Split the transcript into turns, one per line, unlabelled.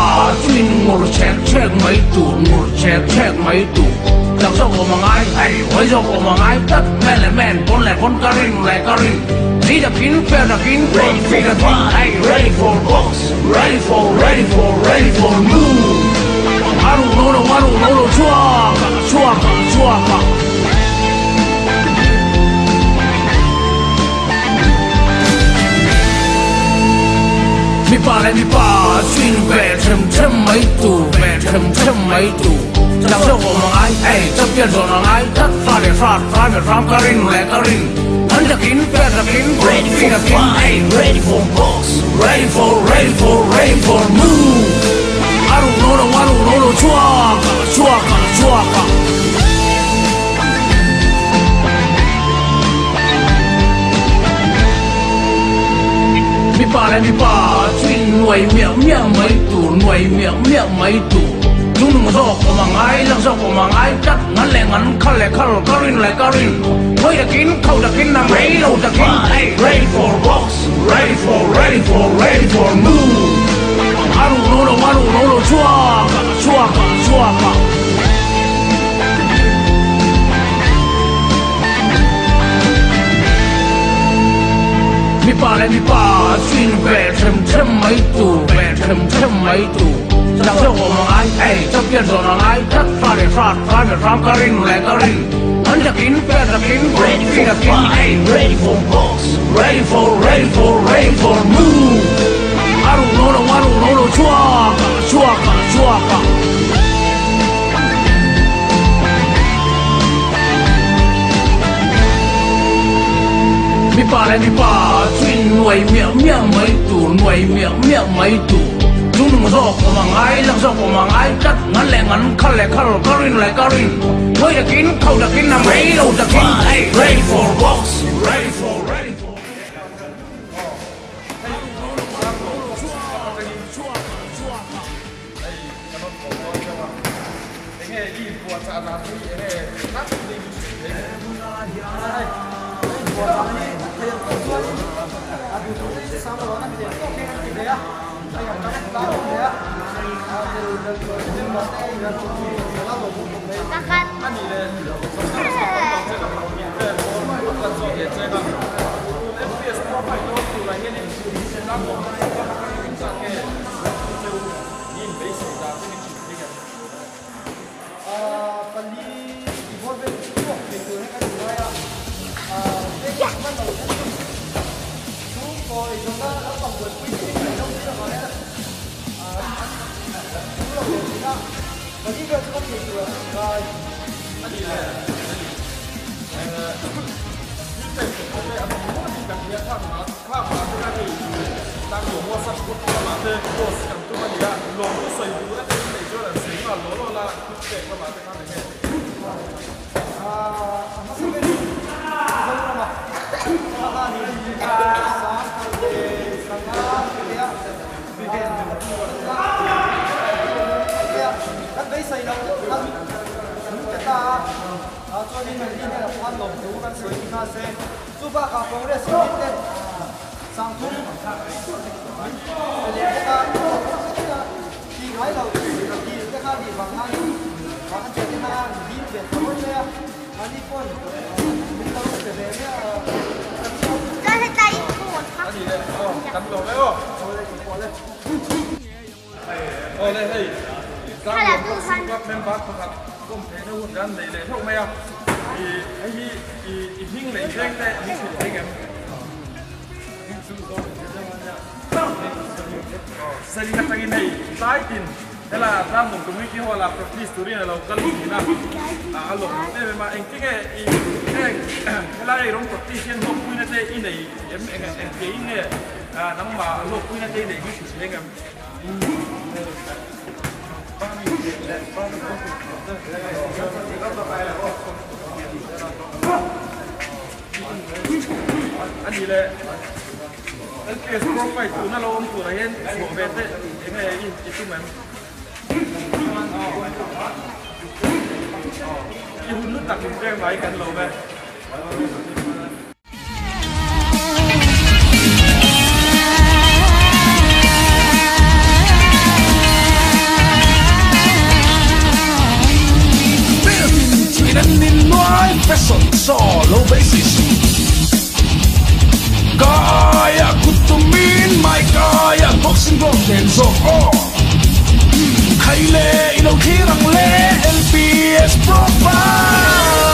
chuyên ngồi check mấy tủ ngồi check mấy tủ đằng sau của mà ai hay quay sau của mà ai tất men con lẻ con cà rin đi đã kín phe đã kín phi đã kín hey ready for box ready for move I don't know chua mi ba chuyên về châm mấy tủ đằng sau của mà ai hey chấp nhận rồi mà ai tất pha để pha cà rin anh đã kín phe đã kín phi đã kín hey ready for box ready for move I don't know chua mi ba chuyên nuôi miệng mấy tủ chúng đừng có của mà ai lăng sau của mà ai chắc ngắn lẹ khăn cà rin hơi đã kín khâu đã kín nằm ấy lâu đã kín hey ready for box ready for move I don't know chua mi ba chuyên về châm mấy tủ đằng sau của mà ai hey chấp nhận rồi mà ai tất pha để pha cà rin anh đã kín phe đã kín phi đã kín hey ready for box ready for move I don't know chua mi ba chuyên nuôi miệng mấy tủ chúng đừng có của mà ai lăng sau của mà ai chắc ngắn lẹ khăn cà rin hơi đã kín khâu đã kín nằm ấy lâu đã kín hey ready for box ready for
cho nên mình đi này là quan lồng tú căn suối thì nó sẽ giúp bạn cả phố để xử lý tên sang thun để ta khi nói đầu thì cái khác thì bằng hai và anh chơi cái hai đi về tối đây anh đi con mình đâu để về nhá
ra hết tay cuốn
cái gì đây cắm đồ đấy không đây đây
hay là tự thân
các member các công ty nó hùn gan này lấy không mày à thì cái gì thì hình lấy riêng đây hình sự riêng em xây dựng cái này trái tin thế là ra một công ty họ là property story này là cái gì nè alo thế mà anh cái là rong property hiện một quy định này này em cái này nắm mà lô quy định này hình sự riêng em anh gì đấy anh kia profile tụi nó lâu tụi này hiện bộ về thế cái này ít mà cái hút nước đặc biệt riêng vậy cần lâu về
solo basis kaya kutumin mai kaya boxing block den so khaile ino khirang le LPS profile